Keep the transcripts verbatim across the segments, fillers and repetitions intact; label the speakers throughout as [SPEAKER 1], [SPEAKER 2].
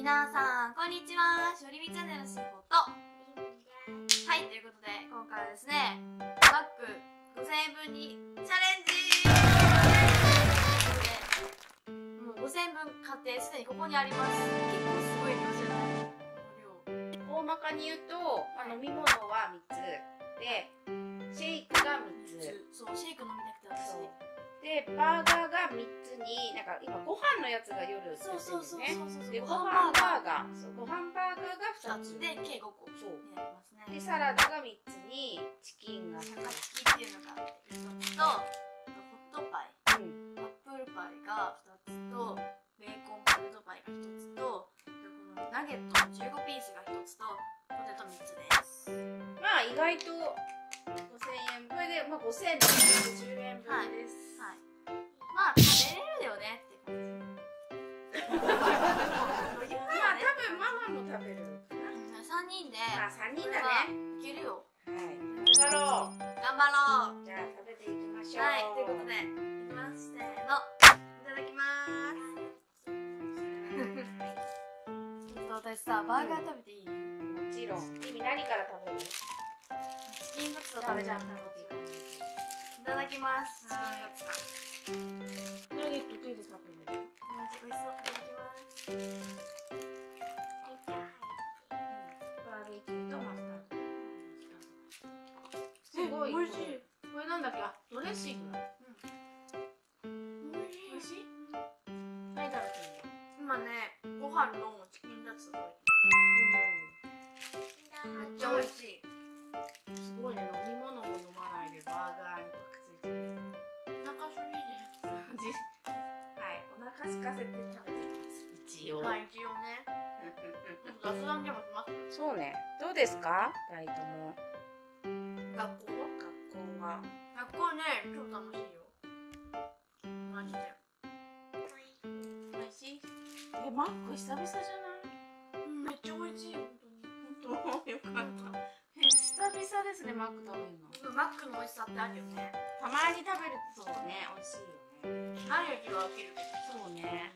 [SPEAKER 1] 皆さんこんにちは、しおりみチャンネルのしほと。はい、ということで今回はですね、バッグごせんえんぶんにチャレンジで、もうごせんえんぶん買ってすでにここにあります。結構すごい量じゃない？
[SPEAKER 2] 大まかに言うと、まあ、飲み物はみっつで、シェイクがみっつ。
[SPEAKER 1] そう、シェイク飲みたくて私。
[SPEAKER 2] で、バーガーがみっつに、なんか今ご飯のやつが夜売ってるんですね。で、ご飯バーガー、そう、ご飯バーガーがふたつ
[SPEAKER 1] で、計ごこ
[SPEAKER 2] そう
[SPEAKER 1] になりますね。
[SPEAKER 2] で、サラダがみっつに、チキンが
[SPEAKER 1] シャカチキっていうのがあってひとつと、ホットパイ、
[SPEAKER 2] うん、
[SPEAKER 1] アップルパイがふたつと、ベーコンポテトパイがひとつと、このナゲットのじゅうごピースがひとつと、ポテトみっつです。
[SPEAKER 2] まあ意外とごせんえんぶんで、まあ、ごせんろっぴゃくじゅうえんぶんです。
[SPEAKER 1] はい、はい、まあ食べれるよねって感じ。まあ
[SPEAKER 2] 多分ママも食べるかな。
[SPEAKER 1] さんにんで、
[SPEAKER 2] あ、さんにんだね。
[SPEAKER 1] いけるよ。
[SPEAKER 2] はい、頑張ろう。
[SPEAKER 1] 頑張ろう。
[SPEAKER 2] じゃあ食べていきましょう。
[SPEAKER 1] はい、ということで、いきます。せーの、いただきます。ちょっと私さ、バーガー食べていい？
[SPEAKER 2] もちろん。意味何から食べる？
[SPEAKER 1] チキンカツを食べちゃった。いただきます。チキンカツ。
[SPEAKER 2] ナゲット手で食べる。
[SPEAKER 1] マジ美味しそう。いただきます。
[SPEAKER 2] バーベキューとマスタード。すごい。
[SPEAKER 1] 美味しい。
[SPEAKER 2] これなんだっけ？あ、ドレッシング。
[SPEAKER 1] うん。美味しい。
[SPEAKER 2] 何食べてるの？
[SPEAKER 1] 今ね、ご飯のチキンカツを食べてる。めっちゃ美味しい。
[SPEAKER 2] すごいね、飲み物も飲まないでバーガーにパクついてる。
[SPEAKER 1] お腹すいてる。
[SPEAKER 2] はい、お腹空かせて食べてます。一応。
[SPEAKER 1] まあ一応ね。雑談でもします。
[SPEAKER 2] そうね。どうですか？二人とも。
[SPEAKER 1] 学校？
[SPEAKER 2] 学校は。
[SPEAKER 1] 学校ね、超楽しいよ。マジで。
[SPEAKER 2] 美味しい？え、マック久々じゃない？
[SPEAKER 1] うん、めっちゃ美味しいよ、本当に。
[SPEAKER 2] 本当？よかった。え、久々ですね、マック食べるの。
[SPEAKER 1] マックの美味しさってあるよね。
[SPEAKER 2] たまに食べるとね、美味しいよね。
[SPEAKER 1] 何味が飽きるけど。
[SPEAKER 2] そうね。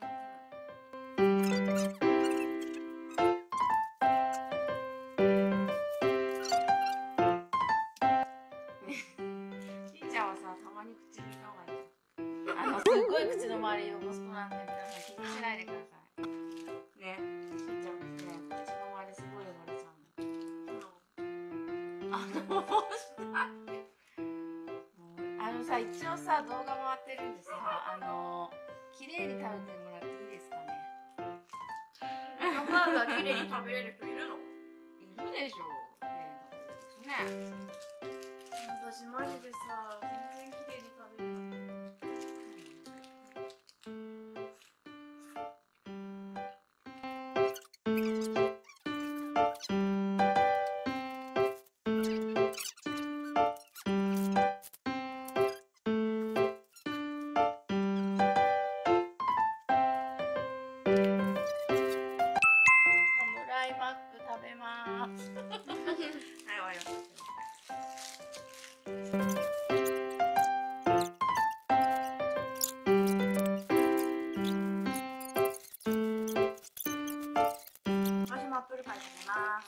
[SPEAKER 2] しんちゃんはさ、たまに口にがいい。あの、すっごい口の周り汚す子なんで、皆さん気にしないでください。ね、しんちゃんですね、口の周りすごい汚れちゃうの。あの、どうしたあのさ、一応さ、動画回ってるんでさ、あの、綺麗に食べてもらっていいですかね。
[SPEAKER 1] ハンバーガー綺麗に食べれる人いるの？
[SPEAKER 2] いるでしょう。ね。
[SPEAKER 1] 私マジでさ、全然綺麗に食べれない。
[SPEAKER 2] マック食べます。はい、終わりました。
[SPEAKER 1] 私もアップルパイ食べます。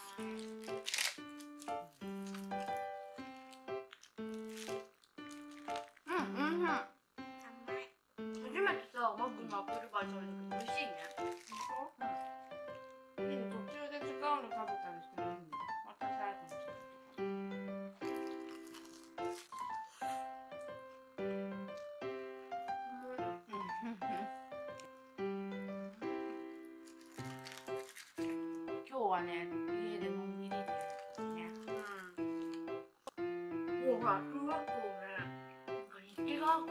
[SPEAKER 1] うん、うん、うん。初めてさ、マックのアップルパイ食べたけど美味しいね。
[SPEAKER 2] うん。でも途中で違うの食べたりしてるんで、また最後にして今日はね、家でのんびりでね。
[SPEAKER 1] うん。もうほら、中学校ね、日記があって、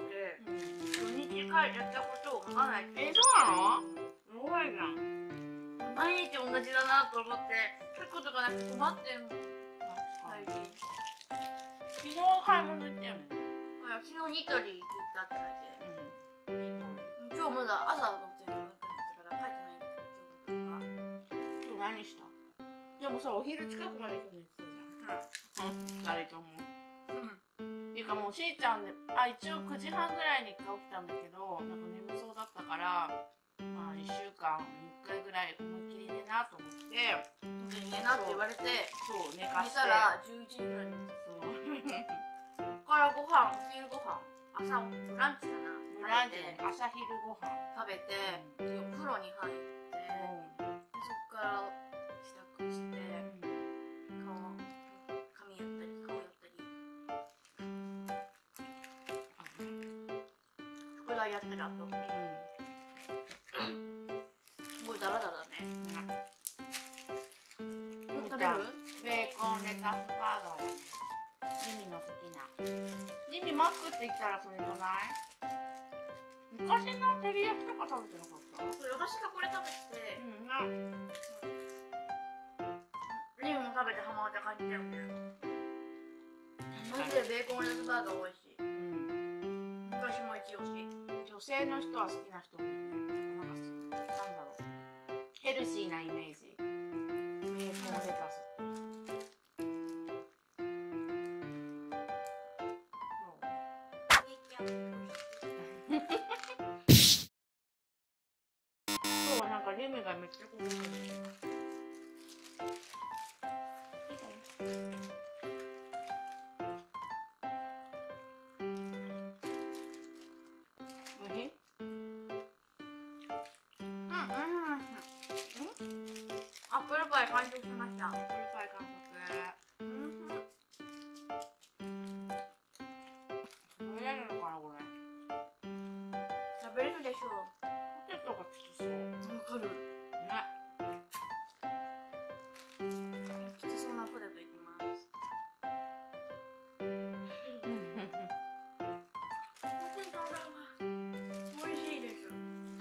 [SPEAKER 1] 土日帰っちゃったことを書かないって。
[SPEAKER 2] え、そうなの？すごいじゃん。
[SPEAKER 1] 毎日同じだなと思って書くことがなくて困ってんの。最近。
[SPEAKER 2] 昨日買い物行ったよね。
[SPEAKER 1] 昨日ニトリ行ったって書いて、うん、今日まだ朝乗ってるから書いてないんだけど、今日
[SPEAKER 2] 今日何した？でもさ、お昼近くまで行くの言ってたじゃん。うん。ふたりとも。うん。っていうかもうしーちゃんで、あ、一応くじはんぐらいに起きたんだけど、なんか眠そうだったから、 まあいっしゅうかんにいっかいぐらい思いっきり寝なと思って
[SPEAKER 1] 寝なって言われて
[SPEAKER 2] そう寝か
[SPEAKER 1] 寝
[SPEAKER 2] して
[SPEAKER 1] たらじゅういちじぐらいに
[SPEAKER 2] そう
[SPEAKER 1] そこからご飯お昼ご飯朝ブランチかな
[SPEAKER 2] ランチで朝昼ご飯
[SPEAKER 1] 食べてでお風呂に入ってでそこから支度して顔髪やったり顔やったり宿題やったりあとすごいダラダラね。食べる？
[SPEAKER 2] ベーコンレタスバーガーやね。ジミの好きな。ジミマックって言ったらそれじゃない？昔の照り焼きとか食べてなかった？
[SPEAKER 1] それ私がこれ食べて、
[SPEAKER 2] うんな。
[SPEAKER 1] リムも食べてハマって感じだよね。マジでベーコンレタスバーガー美味しい。うん。昔も一押し。
[SPEAKER 2] 女性の人は好きな人多いね。なんかなんだろう。ヘルシーなイメージ。ベーコンレタス。今日はなんかレミがめっちゃこう。
[SPEAKER 1] アップルパイ完食しました。
[SPEAKER 2] アップルパイ完食。うん。食べれるのかなこれ。
[SPEAKER 1] 食べれるでしょう。
[SPEAKER 2] ポテトがつきそう。
[SPEAKER 1] わかる。
[SPEAKER 2] ね。
[SPEAKER 1] きつそうなポテトいきます。ポテトが美味しいです。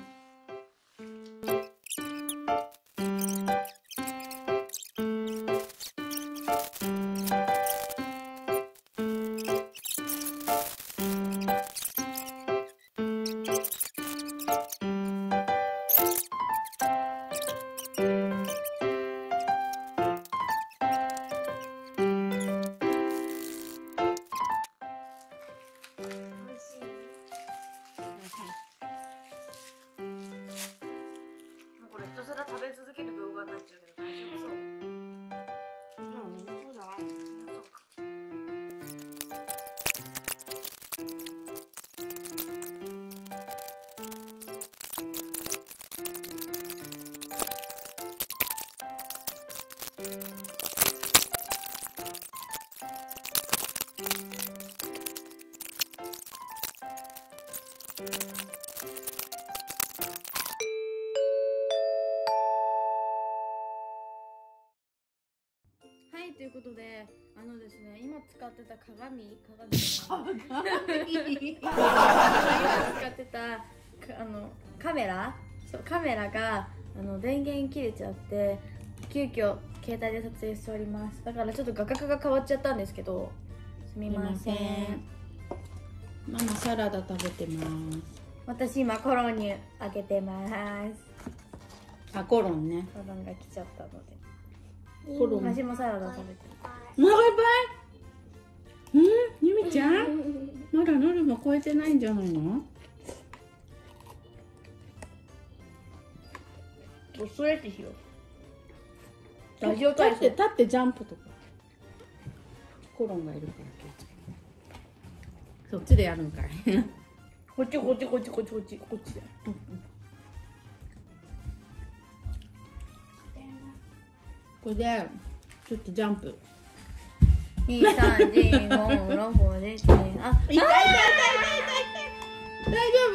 [SPEAKER 1] これひたすら食べ続ける動画になっちゃうけど大丈夫そう？
[SPEAKER 2] うん、そうじゃない。
[SPEAKER 1] そうか。はい、ということで、あのですね、今使ってた鏡、鏡今使ってたあのカメラ、そうカメラがあの電源切れちゃって、急遽携帯で撮影しております。だからちょっと画角が変わっちゃったんですけど、すみません。
[SPEAKER 2] ママサラダ食べてます。
[SPEAKER 1] 私今コロンに開けてます。
[SPEAKER 2] あ、コロンね。
[SPEAKER 1] コロンが来ちゃったので。
[SPEAKER 2] コロン。
[SPEAKER 1] 私もサラダ食べてる。
[SPEAKER 2] お腹いっぱい。うん、ゆみちゃん。まだノルマ超えてないんじゃないの？
[SPEAKER 1] ストレッチしよう。ラジオ体操。
[SPEAKER 2] 立って立ってジャンプとか。コロンがいるから気をつけて。そっちでやるんかい。
[SPEAKER 1] こっちこっちこっちこっちこっちこっちで。うんうん、
[SPEAKER 2] これでちょっとジャンプ。
[SPEAKER 1] 二三四五六七八。あ、痛い痛い痛い痛い痛い。
[SPEAKER 2] 大丈夫？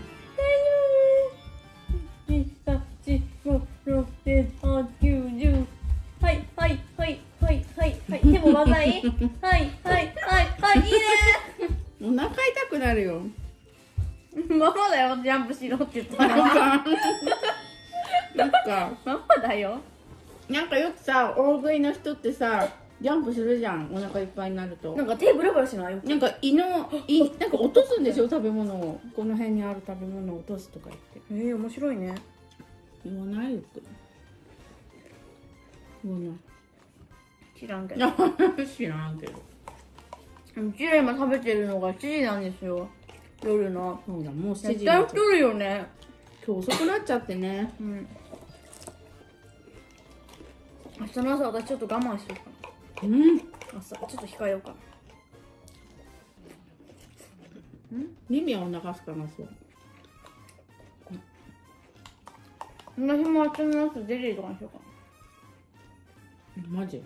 [SPEAKER 1] 二三四五六七八九十。はいはいはいはいはいはい。手も技いい。はいはいはいはい、いいね。
[SPEAKER 2] お腹痛くなるよ。
[SPEAKER 1] ママだよ、ジャンプしろって言ったら。
[SPEAKER 2] なんか
[SPEAKER 1] ママだよ。
[SPEAKER 2] なんかよくさ、大食いの人ってさ、ジャンプするじゃん、お腹いっぱいになると。
[SPEAKER 1] なんか手ブラブラしない？
[SPEAKER 2] なんか胃の胃なんか落とすんでしょ、食べ物を。この辺にある食べ物を落とすとか言って。
[SPEAKER 1] ええー、面白いね。
[SPEAKER 2] 言わないよく。言わない。
[SPEAKER 1] 知らんけど。
[SPEAKER 2] 知らんけど。
[SPEAKER 1] うちら今食べてるのがしちじなんですよ。夜の。
[SPEAKER 2] そうだ、もうしちじ。
[SPEAKER 1] 絶対太るよね。
[SPEAKER 3] 今日遅くなっちゃってね。
[SPEAKER 1] うん。明日の朝私ちょっと我慢しようか
[SPEAKER 3] うん。
[SPEAKER 1] な。朝ちょっと控えようかな。
[SPEAKER 3] 耳はお腹すかなそう。
[SPEAKER 1] 私も明日の朝ゼリーとかにしようかな。
[SPEAKER 3] マジ？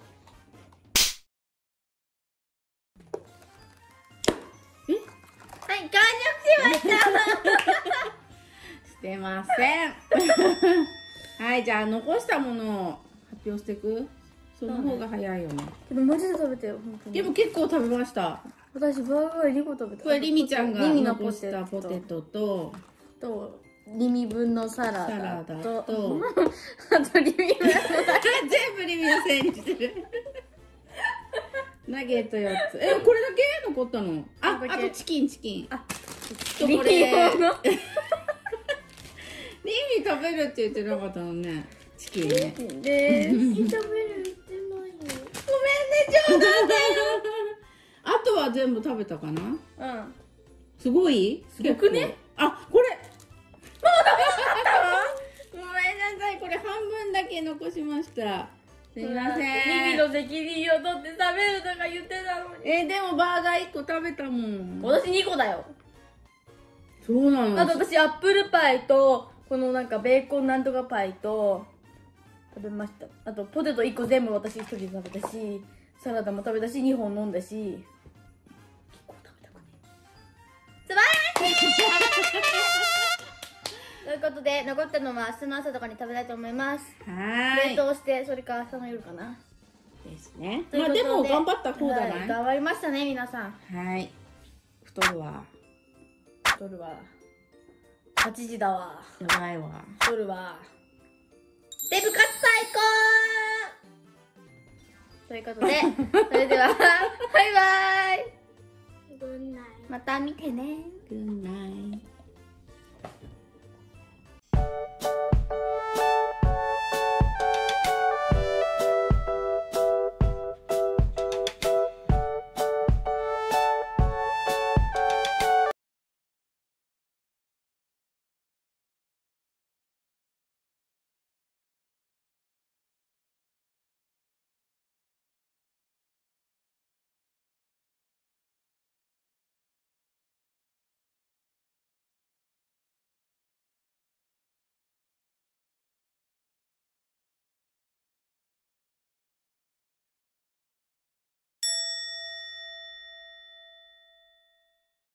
[SPEAKER 1] え？はい、完食しました。
[SPEAKER 3] してません。はい、じゃあ残したものを発表していく。その方が早いよね。
[SPEAKER 1] けどマジで食べてよ、本当に。
[SPEAKER 3] でも結構食べました。
[SPEAKER 1] 私バーガーにこ食べた。
[SPEAKER 3] これリミちゃんが
[SPEAKER 1] リミの
[SPEAKER 3] 残したポテトと
[SPEAKER 1] とリミ分のサラダと
[SPEAKER 3] サラダと
[SPEAKER 1] あとリミ分の
[SPEAKER 3] 全部リミのせいにしてる。ナゲットよっつ。え、これだけ残ったの？あ、あとチキンチキン。
[SPEAKER 1] あ、
[SPEAKER 3] リミのリミ食べるって言ってなかったのね。チキンね。
[SPEAKER 1] で、食べる言ってないよ。ごめんね、
[SPEAKER 3] 冗談だよ。あとは全部食べたかな？
[SPEAKER 1] うん。
[SPEAKER 3] すごい？
[SPEAKER 1] すごくね？
[SPEAKER 3] あ、これ。もう食べちゃった？ごめんなさい、これ半分だけ残しました。すみません。
[SPEAKER 1] リミの責任を取って食べるとか言ってたのに。
[SPEAKER 3] え、でもバーガーいっこ食べたもん。
[SPEAKER 1] 私にこだよ。
[SPEAKER 3] そうなの？
[SPEAKER 1] あと私アップルパイとこのなんかベーコンなんとかパイと食べました。あとポテトいっこ全部私一人で食べたし、サラダも食べたし、にほん飲んだし。結構食べたかね。素晴らしい。ということで残ったのは明日の朝とかに食べたいと思います。
[SPEAKER 3] はーい。
[SPEAKER 1] 冷凍してそれか明日の夜かな。
[SPEAKER 3] ですね。
[SPEAKER 1] ということ
[SPEAKER 3] まあでも頑張った方じゃない？
[SPEAKER 1] はい、頑張りましたね皆さん。
[SPEAKER 3] はい。太るわ。
[SPEAKER 1] 太るわ。はちじだわ。
[SPEAKER 3] やばいわ。
[SPEAKER 1] 太るわ。デブカツ最高ということで、それではバイバイ。また見てね。
[SPEAKER 3] グッナイ。